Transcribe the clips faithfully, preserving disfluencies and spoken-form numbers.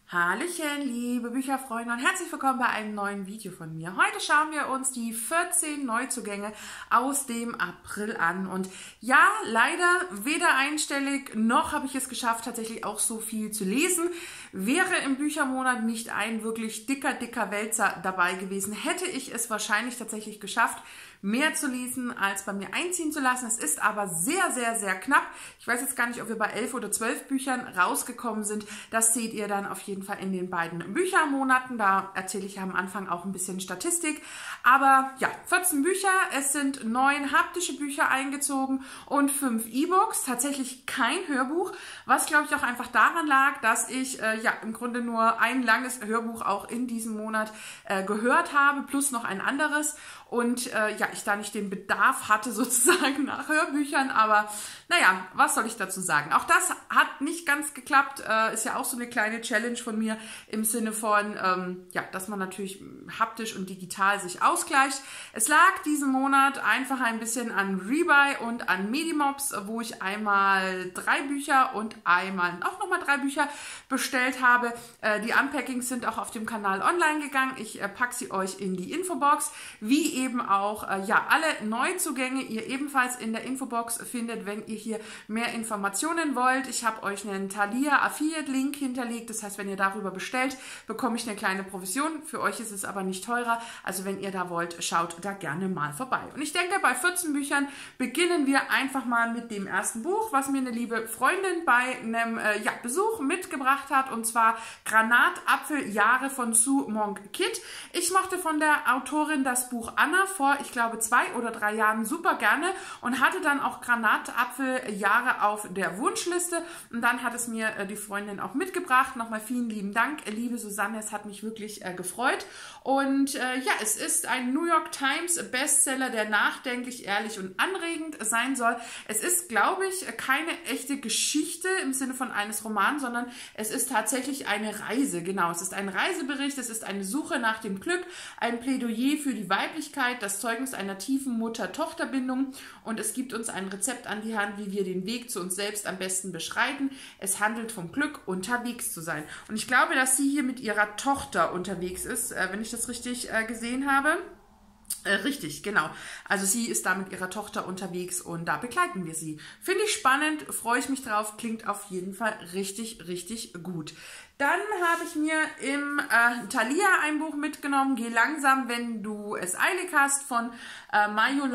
Hallöchen, liebe Bücherfreunde und herzlich willkommen bei einem neuen Video von mir. Heute schauen wir uns die vierzehn Neuzugänge aus dem April an. Und ja, leider weder einstellig noch habe ich es geschafft, tatsächlich auch so viel zu lesen. Wäre im Büchermonat nicht ein wirklich dicker, dicker Wälzer dabei gewesen, hätte ich es wahrscheinlich tatsächlich geschafft, mehr zu lesen, als bei mir einziehen zu lassen. Es ist aber sehr, sehr, sehr knapp. Ich weiß jetzt gar nicht, ob wir bei elf oder zwölf Büchern rausgekommen sind. Das seht ihr dann auf jeden Fall in den beiden Büchermonaten. Da erzähle ich ja am Anfang auch ein bisschen Statistik. Aber ja, vierzehn Bücher. Es sind neun haptische Bücher eingezogen und fünf E-Books. Tatsächlich kein Hörbuch, was glaube ich auch einfach daran lag, dass ich äh, ja im Grunde nur ein langes Hörbuch auch in diesem Monat äh, gehört habe, plus noch ein anderes. Und äh, ja, ich da nicht den Bedarf hatte sozusagen nach Hörbüchern, aber naja, was soll ich dazu sagen? Auch das hat nicht ganz geklappt, äh, ist ja auch so eine kleine Challenge von mir im Sinne von, ähm, ja, dass man natürlich haptisch und digital sich ausgleicht. Es lag diesen Monat einfach ein bisschen an Rebuy und an Medimobs, wo ich einmal drei Bücher und einmal auch nochmal drei Bücher bestellt habe. Äh, die Unpackings sind auch auf dem Kanal online gegangen. Ich äh, packe sie euch in die Infobox, wie eben auch äh, ja, alle Neuzugänge ihr ebenfalls in der Infobox findet, wenn ihr hier mehr Informationen wollt. Ich habe euch einen Thalia Affiliate Link hinterlegt, das heißt, wenn ihr darüber bestellt, bekomme ich eine kleine Provision. Für euch ist es aber nicht teurer, also wenn ihr da wollt, schaut da gerne mal vorbei. Und ich denke, bei vierzehn Büchern beginnen wir einfach mal mit dem ersten Buch, was mir eine liebe Freundin bei einem äh, ja, Besuch mitgebracht hat, und zwar Granatapfeljahre von Sue Monk Kidd. Ich mochte von der Autorin das Buch Anna vor, ich glaube, zwei oder drei Jahren super gerne und hatte dann auch Granatapfeljahre auf der Wunschliste, und dann hat es mir äh, die Freundin auch mitgebracht. Nochmal vielen lieben Dank, liebe Susanne, es hat mich wirklich äh, gefreut. Und äh, ja, es ist ein New York Times Bestseller, der nachdenklich, ehrlich und anregend sein soll. Es ist, glaube ich, keine echte Geschichte im Sinne von eines Romans, sondern es ist tatsächlich eine Reise. Genau, es ist ein Reisebericht, es ist eine Suche nach dem Glück, ein Plädoyer für die Weiblichkeit, das Zeugnis einer tiefen Mutter-Tochter-Bindung, und es gibt uns ein Rezept an die Hand, wie wir den Weg zu uns selbst am besten beschreiten. Es handelt vom Glück, unterwegs zu sein. Und ich glaube, dass sie hier mit ihrer Tochter unterwegs ist, äh, wenn ich das richtig äh, gesehen habe. Äh, richtig, genau. Also sie ist da mit ihrer Tochter unterwegs und da begleiten wir sie. Finde ich spannend, freue ich mich drauf, klingt auf jeden Fall richtig, richtig gut. Dann habe ich mir im äh, Thalia ein Buch mitgenommen, Geh langsam, wenn du es eilig hast, von äh,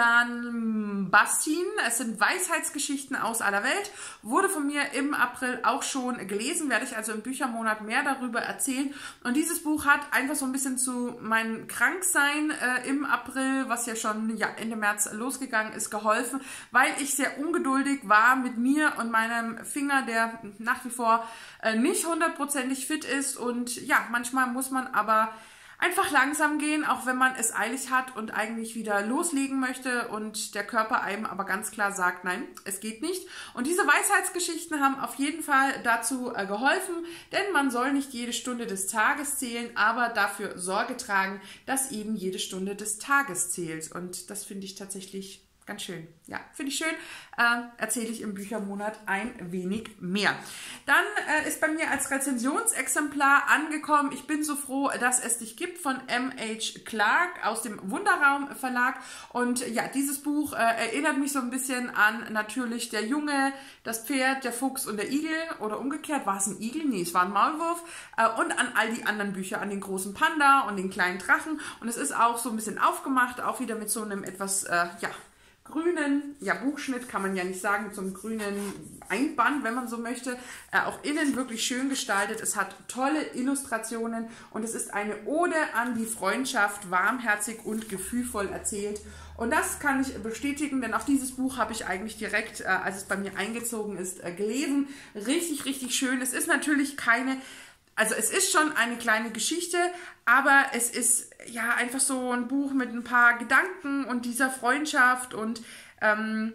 Majolan Bassin. Es sind Weisheitsgeschichten aus aller Welt. Wurde von mir im April auch schon gelesen, werde ich also im Büchermonat mehr darüber erzählen. Und dieses Buch hat einfach so ein bisschen zu meinem Kranksein äh, im April, was ja schon ja, Ende März losgegangen ist, geholfen, weil ich sehr ungeduldig war mit mir und meinem Finger, der nach wie vor äh, nicht hundertprozentig fit ist, und ja, manchmal muss man aber einfach langsam gehen, auch wenn man es eilig hat und eigentlich wieder loslegen möchte und der Körper einem aber ganz klar sagt, nein, es geht nicht. Und diese Weisheitsgeschichten haben auf jeden Fall dazu äh, geholfen, denn man soll nicht jede Stunde des Tages zählen, aber dafür Sorge tragen, dass eben jede Stunde des Tages zählt, und das finde ich tatsächlich ganz schön. Ja, finde ich schön. Äh, erzähle ich im Büchermonat ein wenig mehr. Dann äh, ist bei mir als Rezensionsexemplar angekommen, Ich bin so froh, dass es dich gibt, von M H Clark aus dem Wunderraum Verlag. Und ja, dieses Buch äh, erinnert mich so ein bisschen an natürlich Der Junge, das Pferd, der Fuchs und der Igel, oder umgekehrt, war es ein Igel? Nee, es war ein Maulwurf. Äh, und an all die anderen Bücher, an den großen Panda und den kleinen Drachen. Und es ist auch so ein bisschen aufgemacht, auch wieder mit so einem etwas, äh, ja, grünen, ja, Buchschnitt kann man ja nicht sagen, mit so einem grünen Einband, wenn man so möchte. Äh, auch innen wirklich schön gestaltet. Es hat tolle Illustrationen und es ist eine Ode an die Freundschaft, warmherzig und gefühlvoll erzählt. Und das kann ich bestätigen, denn auch dieses Buch habe ich eigentlich direkt, äh, als es bei mir eingezogen ist, äh, gelesen. Richtig, richtig schön. Es ist natürlich keine... Also es ist schon eine kleine Geschichte, aber es ist ja einfach so ein Buch mit ein paar Gedanken und dieser Freundschaft und ähm,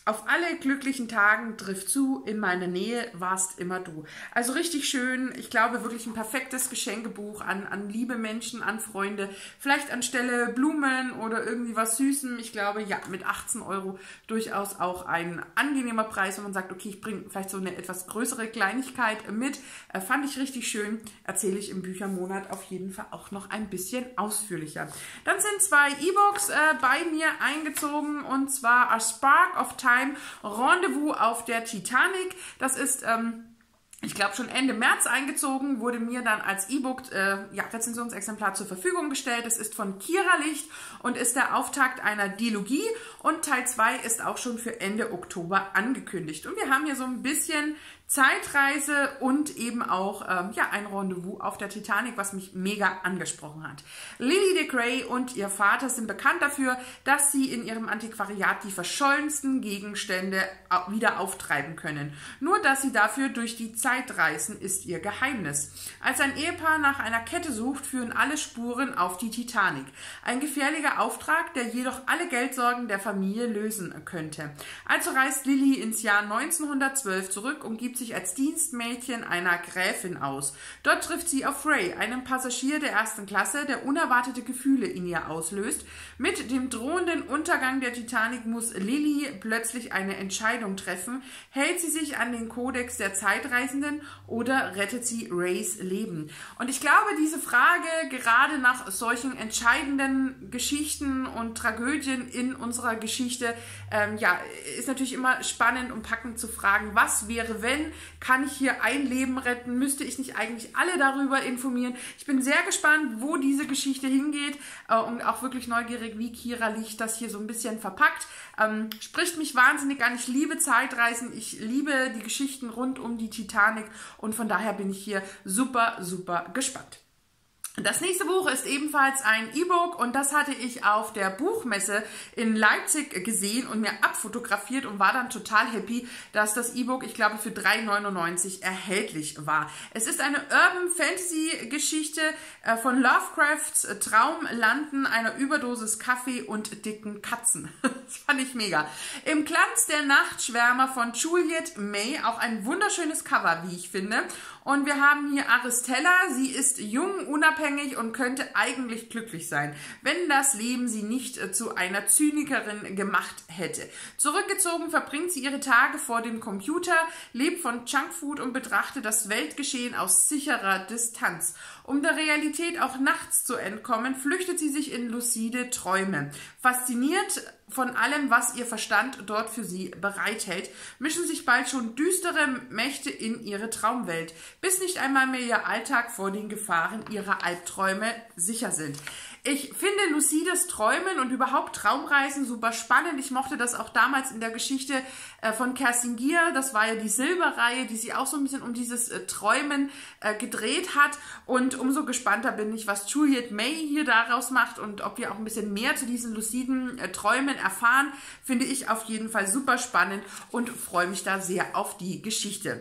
Auf alle glücklichen Tagen trifft zu, in meiner Nähe warst immer du. Also richtig schön, ich glaube wirklich ein perfektes Geschenkebuch an, an liebe Menschen, an Freunde. Vielleicht anstelle Blumen oder irgendwie was Süßem. Ich glaube, ja, mit achtzehn Euro durchaus auch ein angenehmer Preis, wenn man sagt, okay, ich bringe vielleicht so eine etwas größere Kleinigkeit mit. Äh, fand ich richtig schön, erzähle ich im Büchermonat auf jeden Fall auch noch ein bisschen ausführlicher. Dann sind zwei E-Books äh, bei mir eingezogen, und zwar A Spark of Time, Rendezvous auf der Titanic. Das ist, ähm, ich glaube, schon Ende März eingezogen, wurde mir dann als E-Book, äh, ja, Rezensionsexemplar zur Verfügung gestellt. Es ist von Kira Licht und ist der Auftakt einer Dilogie, und Teil zwei ist auch schon für Ende Oktober angekündigt. Und wir haben hier so ein bisschen Zeitreise und eben auch ähm, ja, ein Rendezvous auf der Titanic, was mich mega angesprochen hat. Lily de Grey und ihr Vater sind bekannt dafür, dass sie in ihrem Antiquariat die verschollensten Gegenstände wieder auftreiben können. Nur, dass sie dafür durch die Zeit reisen, ist ihr Geheimnis. Als ein Ehepaar nach einer Kette sucht, führen alle Spuren auf die Titanic. Ein gefährlicher Auftrag, der jedoch alle Geldsorgen der Familie lösen könnte. Also reist Lily ins Jahr neunzehnhundertzwölf zurück und gibt sich als Dienstmädchen einer Gräfin aus. Dort trifft sie auf Ray, einen Passagier der ersten Klasse, der unerwartete Gefühle in ihr auslöst. Mit dem drohenden Untergang der Titanic muss Lily plötzlich eine Entscheidung treffen. Hält sie sich an den Kodex der Zeitreisenden oder rettet sie Rays Leben? Und ich glaube, diese Frage, gerade nach solchen entscheidenden Geschichten und Tragödien in unserer Geschichte, ähm, ja, ist natürlich immer spannend und packend zu fragen, was wäre, wenn? Kann ich hier ein Leben retten? Müsste ich nicht eigentlich alle darüber informieren? Ich bin sehr gespannt, wo diese Geschichte hingeht, äh, und auch wirklich neugierig, wie Kira Licht das hier so ein bisschen verpackt. Ähm, spricht mich wahnsinnig an. Ich liebe Zeitreisen, ich liebe die Geschichten rund um die Titanic, und von daher bin ich hier super, super gespannt. Das nächste Buch ist ebenfalls ein E-Book, und das hatte ich auf der Buchmesse in Leipzig gesehen und mir abfotografiert und war dann total happy, dass das E-Book, ich glaube, für drei neunundneunzig erhältlich war. Es ist eine Urban Fantasy Geschichte von Lovecrafts Traumlanden, einer Überdosis Kaffee und dicken Katzen. Das fand ich mega. Im Glanz der Nachtschwärmer von Juliet May, auch ein wunderschönes Cover, wie ich finde. Und wir haben hier Aristella. Sie ist jung, unabhängig und könnte eigentlich glücklich sein, wenn das Leben sie nicht äh, zu einer Zynikerin gemacht hätte. Zurückgezogen verbringt sie ihre Tage vor dem Computer, lebt von Junkfood und betrachtet das Weltgeschehen aus sicherer Distanz. Um der Realität auch nachts zu entkommen, flüchtet sie sich in lucide Träume. Fasziniert von allem, was ihr Verstand dort für sie bereithält, mischen sich bald schon düstere Mächte in ihre Traumwelt, bis nicht einmal mehr ihr Alltag vor den Gefahren ihrer Albträume sicher sind. Ich finde lucides Träumen und überhaupt Traumreisen super spannend. Ich mochte das auch damals in der Geschichte äh, von Kerstin Gier. Das war ja die Silberreihe, die sie auch so ein bisschen um dieses äh, Träumen äh, gedreht hat. Und umso gespannter bin ich, was Juliet May hier daraus macht und ob wir auch ein bisschen mehr zu diesen luciden äh, Träumen erfahren. Finde ich auf jeden Fall super spannend und freue mich da sehr auf die Geschichte.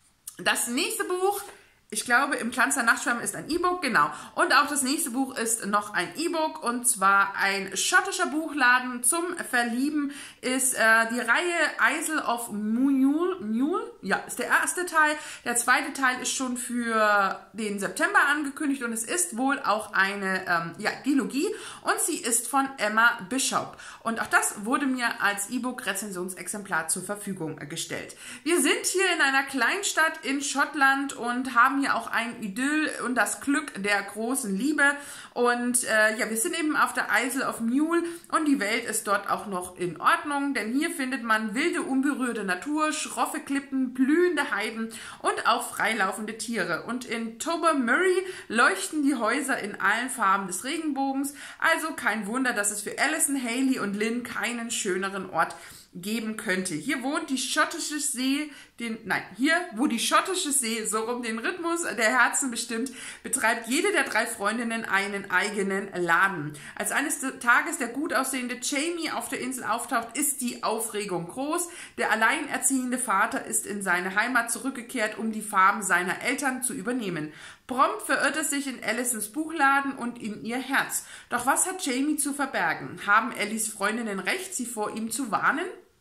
Das nächste Buch, ich glaube, im Glanz der Nachtschwärmer ist ein E-Book, genau. Und auch das nächste Buch ist noch ein E-Book, und zwar ein schottischer Buchladen zum Verlieben ist äh, die Reihe Isle of Mule, Mule, ja, ist der erste Teil. Der zweite Teil ist schon für den September angekündigt, und es ist wohl auch eine ähm, ja, Dilogie, und sie ist von Emma Bishop. Und auch das wurde mir als E-Book-Rezensionsexemplar zur Verfügung gestellt. Wir sind hier in einer Kleinstadt in Schottland und haben hier auch ein Idyll und das Glück der großen Liebe. Und äh, ja, wir sind eben auf der Isle of Mule, und die Welt ist dort auch noch in Ordnung, denn hier findet man wilde, unberührte Natur, schroffe Klippen, blühende Heiden und auch freilaufende Tiere. Und in Tobermory leuchten die Häuser in allen Farben des Regenbogens. Also kein Wunder, dass es für Alison, Hayley und Lynn keinen schöneren Ort geben könnte. Hier wohnt die schottische See, den, nein, hier, wo die schottische See so rum den Rhythmus der Herzen bestimmt, betreibt jede der drei Freundinnen einen eigenen Laden. Als eines Tages der gut aussehende Jamie auf der Insel auftaucht, ist die Aufregung groß. Der alleinerziehende Vater ist in seine Heimat zurückgekehrt, um die Farm seiner Eltern zu übernehmen. Prompt verirrt es sich in Alisons Buchladen und in ihr Herz. Doch was hat Jamie zu verbergen? Haben Ellies Freundinnen recht, sie vor ihm zu warnen?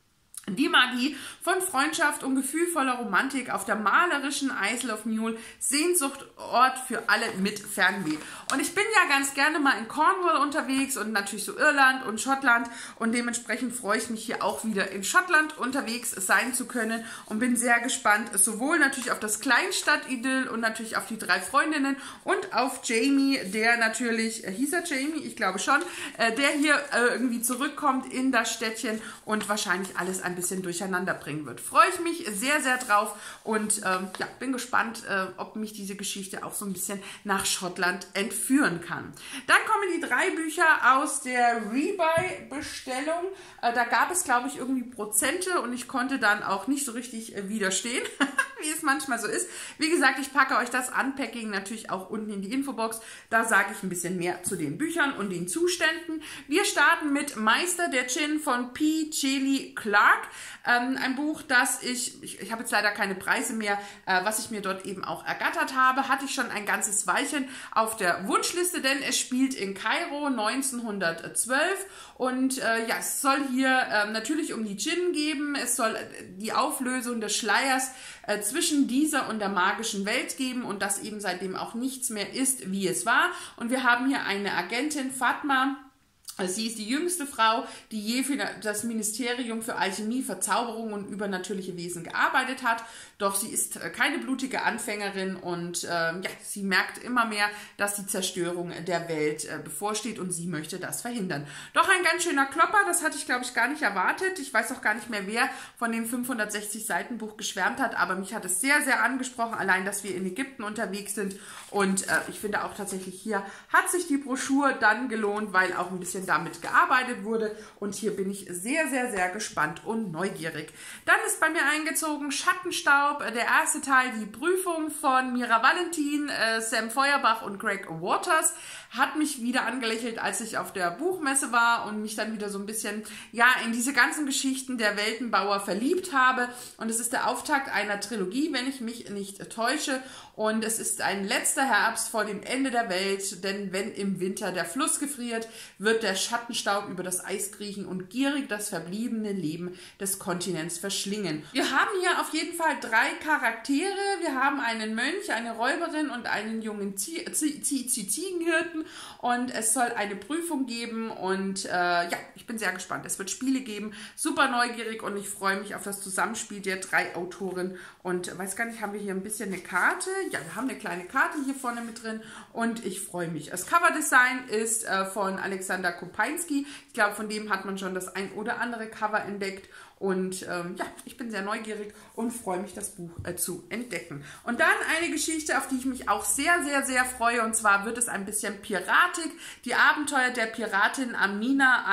Die Magie von Freundschaft und gefühlvoller Romantik auf der malerischen Isle of Mull, Sehnsuchtort für alle mit Fernweh. Und ich bin ja ganz gerne mal in Cornwall unterwegs und natürlich so Irland und Schottland und dementsprechend freue ich mich hier auch wieder in Schottland unterwegs sein zu können und bin sehr gespannt, sowohl natürlich auf das Kleinstadt-Idyll und natürlich auf die drei Freundinnen und auf Jamie, der natürlich, äh, hieß er Jamie? Ich glaube schon, äh, der hier äh, irgendwie zurückkommt in das Städtchen und wahrscheinlich alles ein bisschen durcheinander bringen wird. Freue ich mich sehr, sehr drauf und ähm, ja, bin gespannt, äh, ob mich diese Geschichte auch so ein bisschen nach Schottland entführen kann. Dann kommen die drei Bücher aus der Rebuy-Bestellung. Äh, da gab es, glaube ich, irgendwie Prozente und ich konnte dann auch nicht so richtig äh, widerstehen, wie es manchmal so ist. Wie gesagt, ich packe euch das Unpacking natürlich auch unten in die Infobox. Da sage ich ein bisschen mehr zu den Büchern und den Zuständen. Wir starten mit Meister der Djinn von P. Djeli Clark. Ähm, ein Buch, das ich, ich, ich habe jetzt leider keine Preise mehr, äh, was ich mir dort eben auch ergattert habe, hatte ich schon ein ganzes Weilchen auf der Wunschliste, denn es spielt in Kairo neunzehnhundertzwölf und äh, ja, es soll hier äh, natürlich um die Djinn geben, es soll äh, die Auflösung des Schleiers äh, zwischen dieser und der magischen Welt geben und dass eben seitdem auch nichts mehr ist, wie es war. Und wir haben hier eine Agentin, Fatma. Sie ist die jüngste Frau, die je für das Ministerium für Alchemie, Verzauberung und übernatürliche Wesen gearbeitet hat. Doch sie ist keine blutige Anfängerin und äh, ja, sie merkt immer mehr, dass die Zerstörung der Welt äh, bevorsteht und sie möchte das verhindern. Doch ein ganz schöner Klopper, das hatte ich, glaube ich, gar nicht erwartet. Ich weiß auch gar nicht mehr, wer von dem fünfhundertsechzig Seiten Buch geschwärmt hat, aber mich hat es sehr, sehr angesprochen, allein, dass wir in Ägypten unterwegs sind. Und äh, ich finde auch tatsächlich, hier hat sich die Broschüre dann gelohnt, weil auch ein bisschen damit gearbeitet wurde und hier bin ich sehr, sehr, sehr gespannt und neugierig. Dann ist bei mir eingezogen Schattenstaub, der erste Teil, die Prüfung von Mira Valentin, äh, Sam Feuerbach und Greg Waters, hat mich wieder angelächelt, als ich auf der Buchmesse war und mich dann wieder so ein bisschen, ja, in diese ganzen Geschichten der Weltenbauer verliebt habe und es ist der Auftakt einer Trilogie, wenn ich mich nicht täusche und es ist ein letzter Herbst vor dem Ende der Welt, denn wenn im Winter der Fluss gefriert, wird der Schattenstaub über das Eis kriechen und gierig das verbliebene Leben des Kontinents verschlingen. Wir haben hier auf jeden Fall drei Charaktere. Wir haben einen Mönch, eine Räuberin und einen jungen Zie Zie Zie Zie Ziegenhirten und es soll eine Prüfung geben und äh, ja, ich bin sehr gespannt. Es wird Spiele geben, super neugierig und ich freue mich auf das Zusammenspiel der drei Autoren und weiß gar nicht, haben wir hier ein bisschen eine Karte? Ja, wir haben eine kleine Karte hier vorne mit drin und ich freue mich. Das Coverdesign ist äh, von Alexander Kopeinski. Ich glaube, von dem hat man schon das ein oder andere Cover entdeckt. Und ähm, ja, ich bin sehr neugierig und freue mich, das Buch äh, zu entdecken. Und dann eine Geschichte, auf die ich mich auch sehr, sehr, sehr freue. Und zwar wird es ein bisschen Piratik. Die Abenteuer der Piratin Amina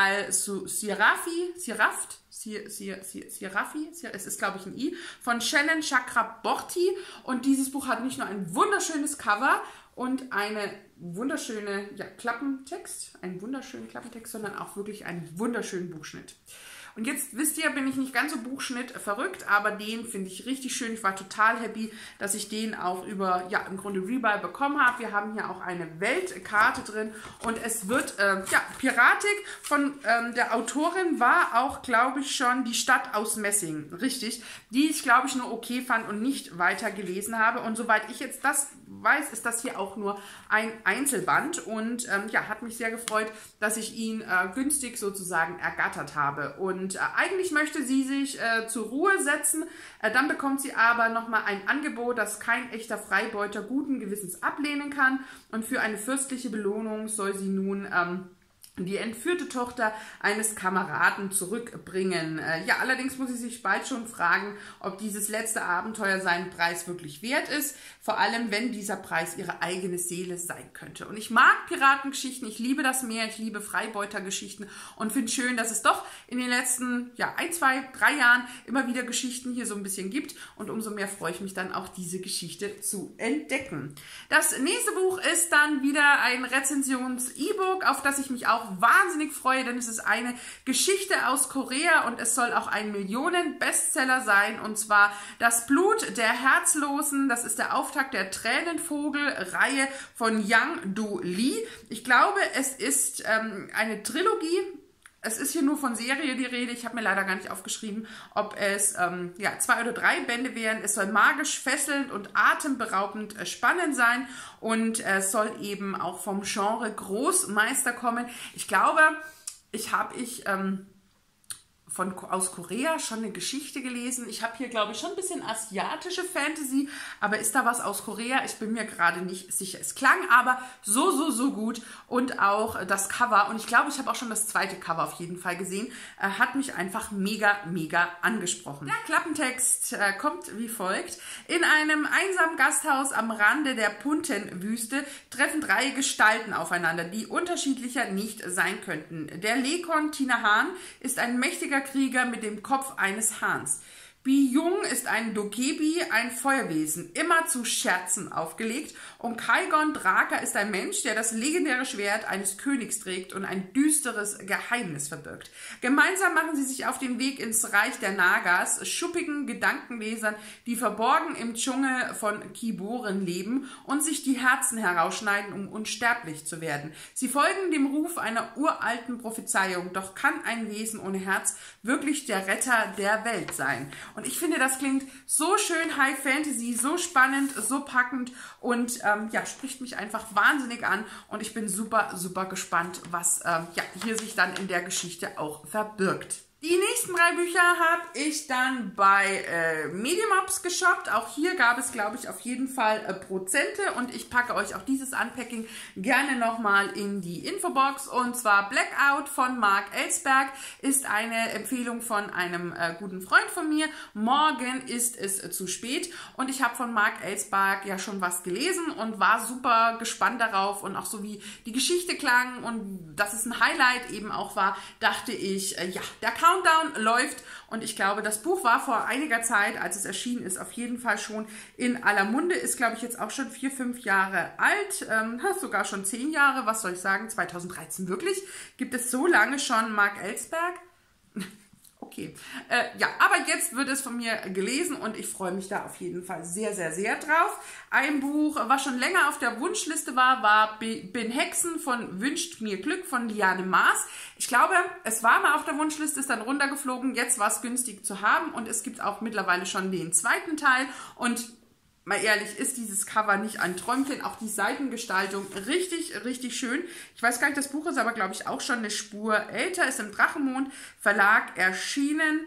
al-Sirafi, Siraft, Sirafi, es ist, glaube ich, ein I, von Shannon Chakraborty. Und dieses Buch hat nicht nur ein wunderschönes Cover und eine wunderschöne ja, Klappentext, einen wunderschönen Klappentext, sondern auch wirklich einen wunderschönen Buchschnitt. Und jetzt wisst ihr, bin ich nicht ganz so Buchschnitt verrückt, aber den finde ich richtig schön. Ich war total happy, dass ich den auch über, ja, im Grunde Rebuy bekommen habe. Wir haben hier auch eine Weltkarte drin und es wird, äh, ja, Piratik von ähm, der Autorin war auch, glaube ich, schon die Stadt aus Messing, richtig, die ich, glaube ich, nur okay fand und nicht weiter gelesen habe. Und soweit ich jetzt das weiß, ist das hier auch nur ein Einzelband und ähm, ja, hat mich sehr gefreut, dass ich ihn äh, günstig sozusagen ergattert habe. Und äh, eigentlich möchte sie sich äh, zur Ruhe setzen, äh, dann bekommt sie aber nochmal ein Angebot, das kein echter Freibeuter guten Gewissens ablehnen kann und für eine fürstliche Belohnung soll sie nun ähm, die entführte Tochter eines Kameraden zurückbringen. Äh, ja, allerdings muss sie sich bald schon fragen, ob dieses letzte Abenteuer seinen Preis wirklich wert ist. Vor allem, wenn dieser Preis ihre eigene Seele sein könnte. Und ich mag Piratengeschichten, ich liebe das Meer, ich liebe Freibeutergeschichten und finde schön, dass es doch in den letzten ja, ein, zwei, drei Jahren immer wieder Geschichten hier so ein bisschen gibt. Und umso mehr freue ich mich dann auch, diese Geschichte zu entdecken. Das nächste Buch ist dann wieder ein Rezensions-E-Book, auf das ich mich auch wahnsinnig freue, denn es ist eine Geschichte aus Korea und es soll auch ein Millionen-Bestseller sein, und zwar Das Blut der Herzlosen. Das ist der Auftakt der Tränenvogel-Reihe von Yang Du Lee. Ich glaube, es ist ähm, eine Trilogie Es ist hier nur von Serie die Rede. Ich habe mir leider gar nicht aufgeschrieben, ob es ähm, ja, zwei oder drei Bände wären. Es soll magisch, fesselnd und atemberaubend äh, spannend sein. Und es äh, soll eben auch vom Genre Großmeister kommen. Ich glaube, ich habe ich... Ähm, von, aus Korea schon eine Geschichte gelesen. Ich habe hier, glaube ich, schon ein bisschen asiatische Fantasy, aber ist da was aus Korea? Ich bin mir gerade nicht sicher. Es klang aber so, so, so gut und auch das Cover, und ich glaube, ich habe auch schon das zweite Cover auf jeden Fall gesehen, äh, hat mich einfach mega, mega angesprochen. Der Klappentext äh, kommt wie folgt. In einem einsamen Gasthaus am Rande der Puntenwüste treffen drei Gestalten aufeinander, die unterschiedlicher nicht sein könnten. Der Lekon Tinahan ist ein mächtiger Krieger mit dem Kopf eines Hahns. Bi-Jung ist ein Dokebi, ein Feuerwesen, immer zu Scherzen aufgelegt. Und Kaigon Draka ist ein Mensch, der das legendäre Schwert eines Königs trägt und ein düsteres Geheimnis verbirgt. Gemeinsam machen sie sich auf den Weg ins Reich der Nagas, schuppigen Gedankenlesern, die verborgen im Dschungel von Kiboren leben und sich die Herzen herausschneiden, um unsterblich zu werden. Sie folgen dem Ruf einer uralten Prophezeiung, doch kann ein Wesen ohne Herz wirklich der Retter der Welt sein. Und ich finde, das klingt so schön High Fantasy, so spannend, so packend und ähm, ja, spricht mich einfach wahnsinnig an. Und ich bin super, super gespannt, was ähm, ja, hier sich dann in der Geschichte auch verbirgt. Die nächsten drei Bücher habe ich dann bei äh, Mediamobs geshoppt. Auch hier gab es, glaube ich, auf jeden Fall äh, Prozente. Und ich packe euch auch dieses Unpacking gerne nochmal in die Infobox. Und zwar Blackout von Mark Ellsberg ist eine Empfehlung von einem äh, guten Freund von mir. Morgen ist es äh, zu spät. Und ich habe von Mark Ellsberg ja schon was gelesen und war super gespannt darauf. Und auch so wie die Geschichte klang und dass es ein Highlight eben auch war, dachte ich, äh, ja, der kann Countdown läuft, und ich glaube, das Buch war vor einiger Zeit, als es erschienen ist, auf jeden Fall schon in aller Munde, ist, glaube ich, jetzt auch schon vier, fünf Jahre alt, ähm, sogar schon zehn Jahre, was soll ich sagen, zweitausenddreizehn wirklich? Gibt es so lange schon Mark Ellsberg? Okay, äh, ja, aber jetzt wird es von mir gelesen und ich freue mich da auf jeden Fall sehr, sehr, sehr drauf. Ein Buch, was schon länger auf der Wunschliste war, war Bin Hexen von Wünscht mir Glück von Liane Maas. Ich glaube, es war mal auf der Wunschliste, ist dann runtergeflogen, jetzt war es günstig zu haben und es gibt auch mittlerweile schon den zweiten Teil und mal ehrlich, ist dieses Cover nicht ein Träumchen? Auch die Seitengestaltung richtig, richtig schön. Ich weiß gar nicht, das Buch ist aber, glaube ich, auch schon eine Spur älter. Ist im Drachenmond Verlag erschienen.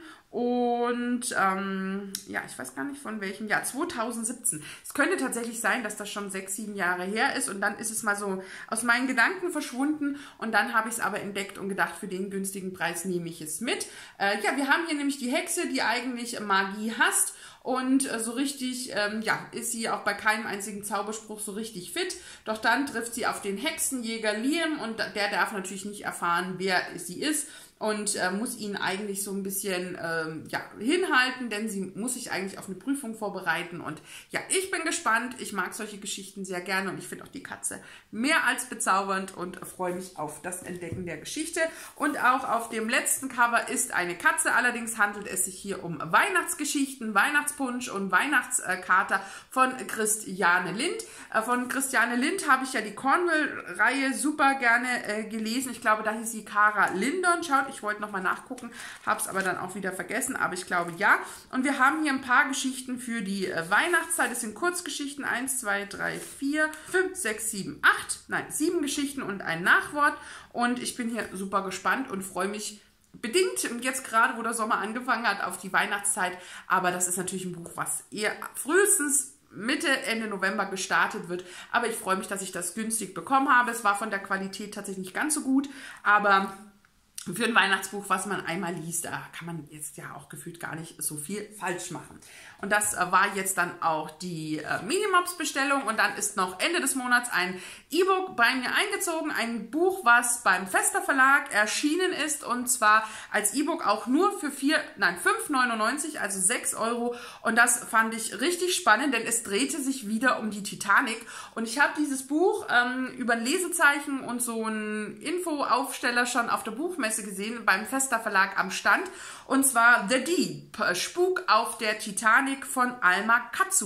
Und ähm, ja, ich weiß gar nicht von welchem Jahr, zweitausendsiebzehn. Es könnte tatsächlich sein, dass das schon sechs, sieben Jahre her ist und dann ist es mal so aus meinen Gedanken verschwunden und dann habe ich es aber entdeckt und gedacht, für den günstigen Preis nehme ich es mit. Äh, ja, wir haben hier nämlich die Hexe, die eigentlich Magie hasst und äh, so richtig, ähm, ja, ist sie auch bei keinem einzigen Zauberspruch so richtig fit. Doch dann trifft sie auf den Hexenjäger Liam und der darf natürlich nicht erfahren, wer sie ist. Und äh, muss ihn eigentlich so ein bisschen ähm, ja, hinhalten, denn sie muss sich eigentlich auf eine Prüfung vorbereiten. Und ja, ich bin gespannt. Ich mag solche Geschichten sehr gerne und ich finde auch die Katze mehr als bezaubernd und freue mich auf das Entdecken der Geschichte. Und auch auf dem letzten Cover ist eine Katze. Allerdings handelt es sich hier um Weihnachtsgeschichten, Weihnachtspunsch und Weihnachtskater von Christiane Lind. Äh, von Christiane Lind habe ich ja die Cornwall-Reihe super gerne äh, gelesen. Ich glaube, da hieß sie Kara Lindon. Schaut, ich wollte nochmal nachgucken, habe es aber dann auch wieder vergessen, aber ich glaube ja. Und wir haben hier ein paar Geschichten für die äh, Weihnachtszeit. Das sind Kurzgeschichten, eins, zwei, drei, vier, fünf, sechs, sieben, acht, nein, sieben Geschichten und ein Nachwort. Und ich bin hier super gespannt und freue mich bedingt jetzt gerade, wo der Sommer angefangen hat, auf die Weihnachtszeit. Aber das ist natürlich ein Buch, was eher frühestens Mitte, Ende November gestartet wird. Aber ich freue mich, dass ich das günstig bekommen habe. Es war von der Qualität tatsächlich nicht ganz so gut, aber für ein Weihnachtsbuch, was man einmal liest, da kann man jetzt ja auch gefühlt gar nicht so viel falsch machen. Und das äh, war jetzt dann auch die äh, Minimobs-Bestellung. Und dann ist noch Ende des Monats ein E-Book bei mir eingezogen. Ein Buch, was beim Vesta Verlag erschienen ist. Und zwar als E-Book auch nur für vier, nein, fünf neunundneunzig, also sechs Euro. Und das fand ich richtig spannend, denn es drehte sich wieder um die Titanic. Und ich habe dieses Buch ähm, über ein Lesezeichen und so einen Infoaufsteller schon auf der Buchmesse gesehen, beim Vesta Verlag am Stand. Und zwar The Deep, Spuk auf der Titanic von Alma Katsu.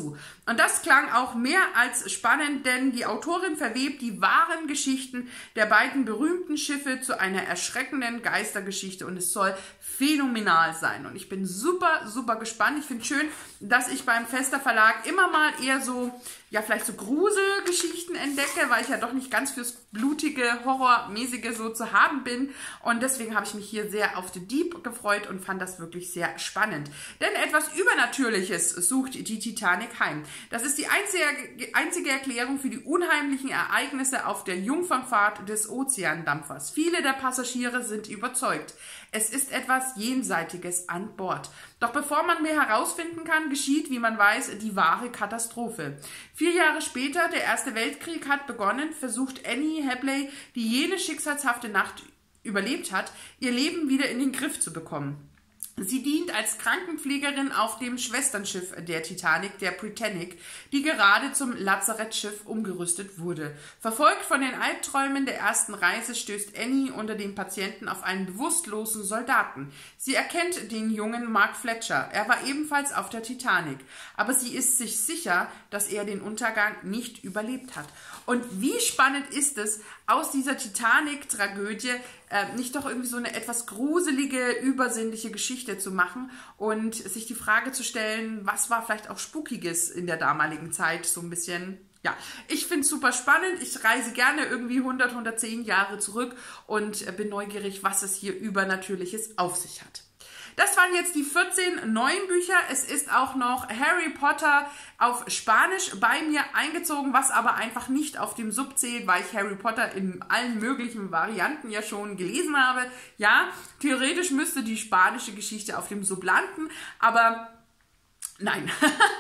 Und das klang auch mehr als spannend, denn die Autorin verwebt die wahren Geschichten der beiden berühmten Schiffe zu einer erschreckenden Geistergeschichte und es soll phänomenal sein. Und ich bin super, super gespannt. Ich finde schön, dass ich beim Vesta Verlag immer mal eher so, ja, vielleicht so Gruselgeschichten entdecke, weil ich ja doch nicht ganz fürs blutige, horrormäßige so zu haben bin. Und deswegen habe ich mich hier sehr auf The Deep gefreut und fand das wirklich sehr spannend. Denn etwas Übernatürliches sucht die Titanic heim. Das ist die einzige, einzige Erklärung für die unheimlichen Ereignisse auf der Jungfernfahrt des Ozeandampfers. Viele der Passagiere sind überzeugt. Es ist etwas Jenseitiges an Bord. Doch bevor man mehr herausfinden kann, geschieht, wie man weiß, die wahre Katastrophe. Vier Jahre später, der Erste Weltkrieg hat begonnen, versucht Annie Habley, die jene schicksalshafte Nacht überlebt hat, ihr Leben wieder in den Griff zu bekommen. Sie dient als Krankenpflegerin auf dem Schwesternschiff der Titanic, der Britannic, die gerade zum Lazarettschiff umgerüstet wurde. Verfolgt von den Albträumen der ersten Reise stößt Annie unter den Patienten auf einen bewusstlosen Soldaten. Sie erkennt den jungen Mark Fletcher. Er war ebenfalls auf der Titanic. Aber sie ist sich sicher, dass er den Untergang nicht überlebt hat. Und wie spannend ist es, aus dieser Titanic-Tragödie äh, nicht doch irgendwie so eine etwas gruselige, übersinnliche Geschichte zu machen und sich die Frage zu stellen, was war vielleicht auch Spukiges in der damaligen Zeit, so ein bisschen. Ja, ich finde es super spannend. Ich reise gerne irgendwie hundert, hundertzehn Jahre zurück und äh, bin neugierig, was es hier Übernatürliches auf sich hat. Das waren jetzt die vierzehn neuen Bücher. Es ist auch noch Harry Potter auf Spanisch bei mir eingezogen, was aber einfach nicht auf dem Sub zählt, weil ich Harry Potter in allen möglichen Varianten ja schon gelesen habe. Ja, theoretisch müsste die spanische Geschichte auf dem Sub landen, aber nein.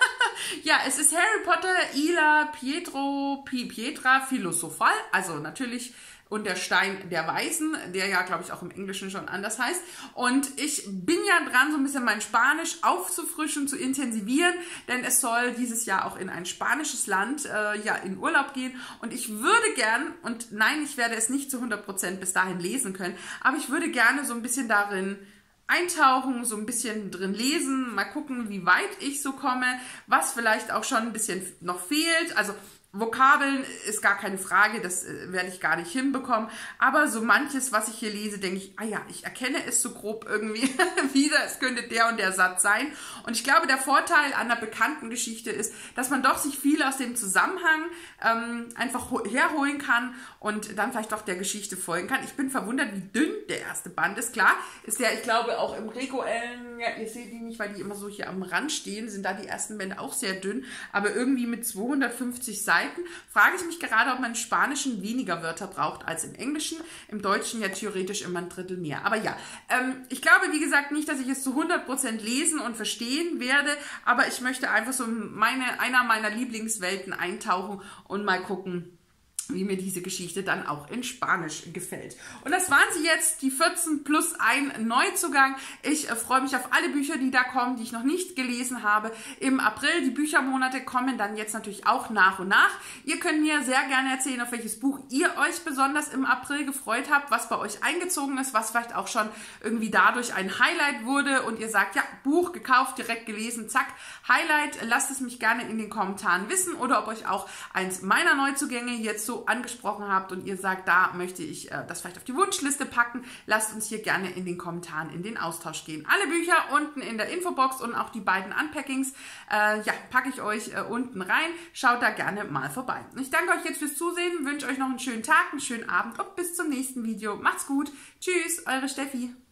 Ja, es ist Harry Potter y la Pietro, Pietra Filosofal, also natürlich und der Stein der Weisen, der ja, glaube ich, auch im Englischen schon anders heißt. Und ich bin ja dran, so ein bisschen mein Spanisch aufzufrischen, zu intensivieren, denn es soll dieses Jahr auch in ein spanisches Land äh, ja in Urlaub gehen. Und ich würde gern, und nein, ich werde es nicht zu hundert Prozent bis dahin lesen können, aber ich würde gerne so ein bisschen darin eintauchen, so ein bisschen drin lesen, mal gucken, wie weit ich so komme, was vielleicht auch schon ein bisschen noch fehlt. Also Vokabeln ist gar keine Frage, das äh, werde ich gar nicht hinbekommen, aber so manches, was ich hier lese, denke ich, ah ja, ich erkenne es so grob irgendwie wieder, es könnte der und der Satz sein und ich glaube, der Vorteil an einer bekannten Geschichte ist, dass man doch sich viel aus dem Zusammenhang ähm, einfach herholen kann und dann vielleicht doch der Geschichte folgen kann. Ich bin verwundert, wie dünn der erste Band ist. Klar, ist der, ich glaube, auch im Regoellen, ja, ihr seht die nicht, weil die immer so hier am Rand stehen, sind da die ersten Bände auch sehr dünn, aber irgendwie mit zweihundertfünfzig Seiten frage ich mich gerade, ob man im Spanischen weniger Wörter braucht als im Englischen. Im Deutschen ja theoretisch immer ein Drittel mehr. Aber ja, ähm, ich glaube, wie gesagt, nicht, dass ich es zu hundert Prozent lesen und verstehen werde, aber ich möchte einfach so in meine, einer meiner Lieblingswelten eintauchen und mal gucken, wie mir diese Geschichte dann auch in Spanisch gefällt. Und das waren sie jetzt, die vierzehn plus ein Neuzugang. Ich äh, freue mich auf alle Bücher, die da kommen, die ich noch nicht gelesen habe. Im April, die Büchermonate kommen dann jetzt natürlich auch nach und nach. Ihr könnt mir sehr gerne erzählen, auf welches Buch ihr euch besonders im April gefreut habt, was bei euch eingezogen ist, was vielleicht auch schon irgendwie dadurch ein Highlight wurde und ihr sagt, ja, Buch gekauft, direkt gelesen, zack, Highlight. Lasst es mich gerne in den Kommentaren wissen oder ob euch auch eins meiner Neuzugänge jetzt so angesprochen habt und ihr sagt, da möchte ich äh, das vielleicht auf die Wunschliste packen, lasst uns hier gerne in den Kommentaren in den Austausch gehen. Alle Bücher unten in der Infobox und auch die beiden Unpackings, äh, ja, packe ich euch äh, unten rein. Schaut da gerne mal vorbei. Ich danke euch jetzt fürs Zusehen, wünsche euch noch einen schönen Tag, einen schönen Abend und bis zum nächsten Video. Macht's gut. Tschüss, eure Steffi.